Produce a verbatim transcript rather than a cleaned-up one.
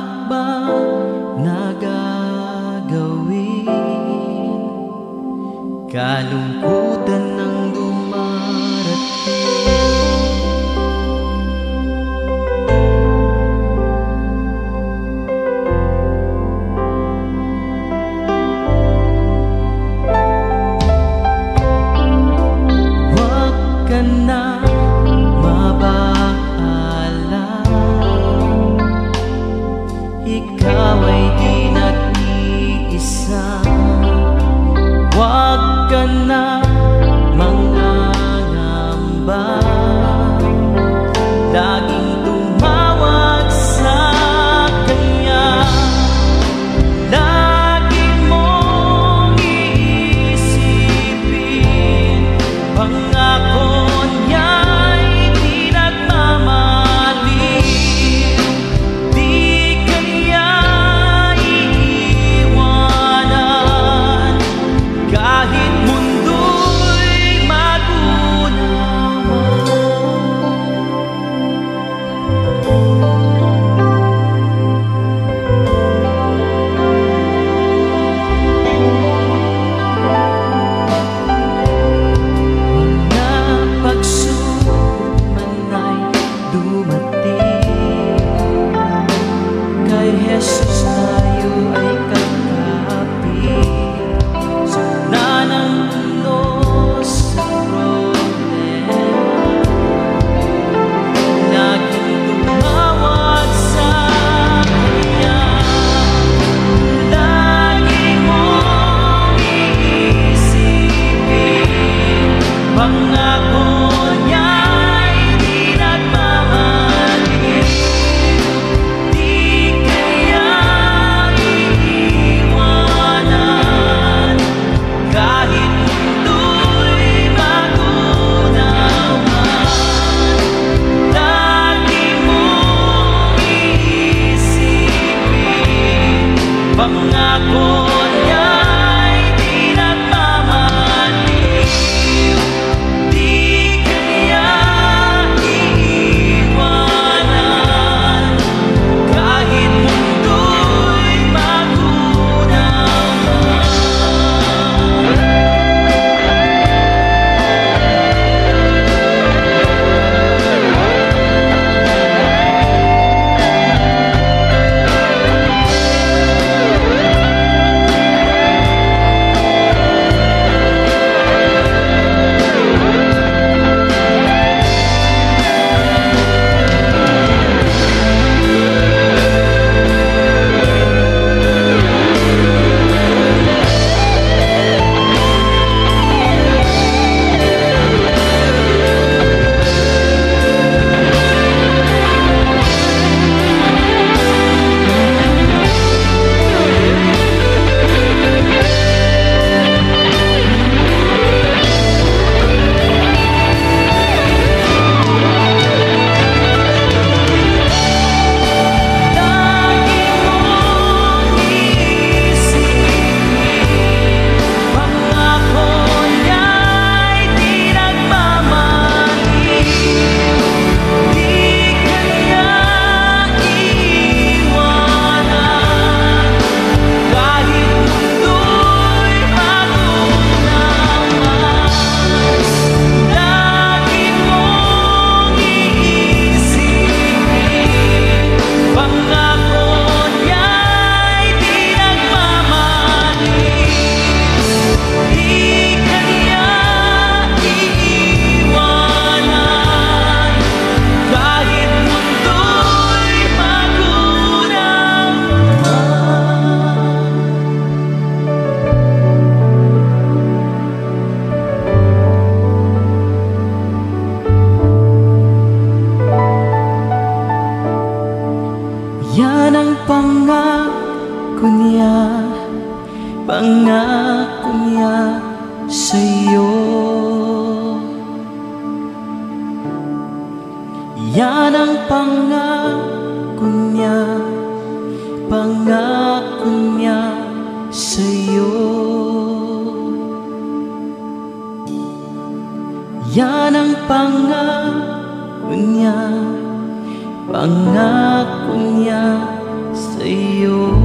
hakbang na gagawin, kalungkutan ng dumarating. Huwag ka na mabahala, ikaw ay di nag-iisa. Huwag ka na mangangamba, laging tumawag sa Kanya. Lagi mong iisipin, pangako niya'y di nagmamaliw. Di Kanya iiwanan, kahit mundo'y magunawan. Mga pagsubok man ay dumating, kay Jesus tayo ay kakapit. Sana ng unos sa problema, laging tumawag sa Kanya. Lagi mong iisipin, pangako niya'y di nagmamaliw. Di Kanya iiwanan, kahit mundo'y magunawan. Lagi mong iisipin, pangako niya'y di nagmamaliw. Di Kanya iiwanan, kahit mundo'y magunawan. Yan ang pangako niya, pangako niya sa'yo. Yan ang pangako niya, pangako niya sa'yo. Yan ang pangako niya, pangako niya sa'yo. sa'yo.